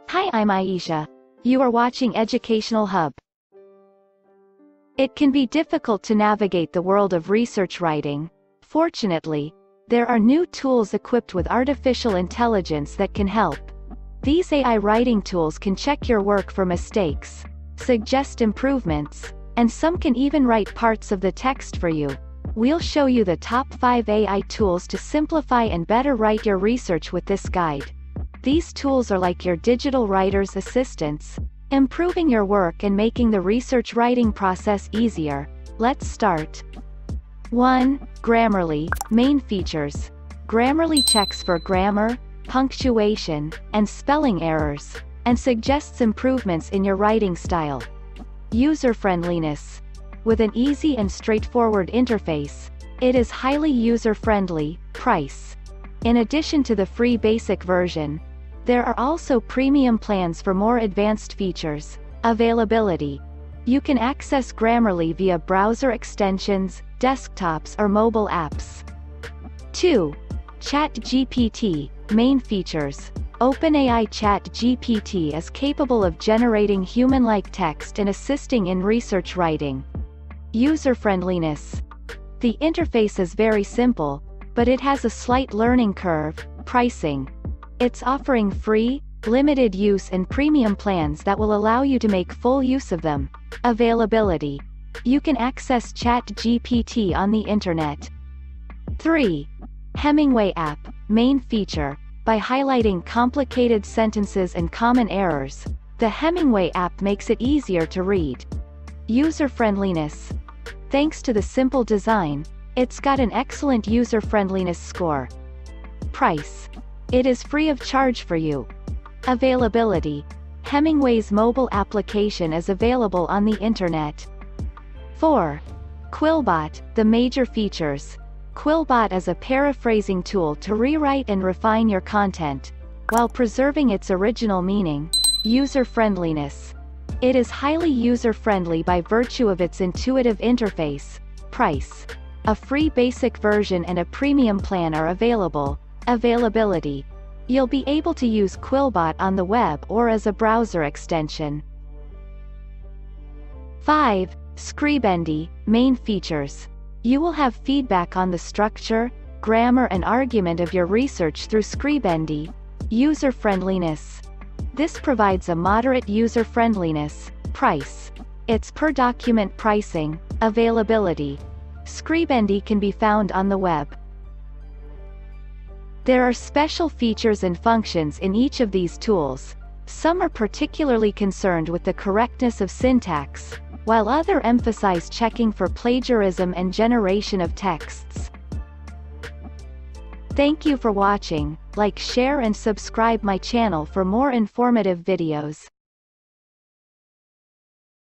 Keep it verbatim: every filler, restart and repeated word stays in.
Hi, I'm Aisha. You are watching Educational Hub. It can be difficult to navigate the world of research writing. Fortunately, there are new tools equipped with artificial intelligence that can help. These A I writing tools can check your work for mistakes, suggest improvements, and some can even write parts of the text for you. We'll show you the top five A I tools to simplify and better write your research with this guide. These tools are like your digital writer's assistants, improving your work and making the research writing process easier. Let's start. one. Grammarly. Main features. Grammarly checks for grammar, punctuation, and spelling errors, and suggests improvements in your writing style. User-friendliness. With an easy and straightforward interface, it is highly user-friendly. Price. In addition to the free basic version, there are also premium plans for more advanced features. Availability. You can access Grammarly via browser extensions, desktops or mobile apps. two. ChatGPT. Main features. OpenAI ChatGPT is capable of generating human-like text and assisting in research writing. User-friendliness. The interface is very simple, but it has a slight learning curve. Pricing. It's offering free, limited use and premium plans that will allow you to make full use of them. Availability. You can access ChatGPT on the internet. three. Hemingway App. Main feature. By highlighting complicated sentences and common errors, the Hemingway app makes it easier to read. User-friendliness. Thanks to the simple design, it's got an excellent user-friendliness score. Price. It is free of charge for you. Availability. Hemingway's mobile application is available on the internet. four. QuillBot. The major features. QuillBot is a paraphrasing tool to rewrite and refine your content, while preserving its original meaning. User-friendliness. It is highly user-friendly by virtue of its intuitive interface. Price. A free basic version and a premium plan are available. Availability. You'll be able to use QuillBot on the web or as a browser extension. five. Screenbending. Main features. You will have feedback on the structure, grammar and argument of your research through Screenbending. User-friendliness. This provides a moderate user-friendliness. Price. It's per document pricing. Availability. Screenbending can be found on the web. There are special features and functions in each of these tools. Some are particularly concerned with the correctness of syntax, while others emphasize checking for plagiarism and generation of texts. Thank you for watching. Like, share and subscribe my channel for more informative videos.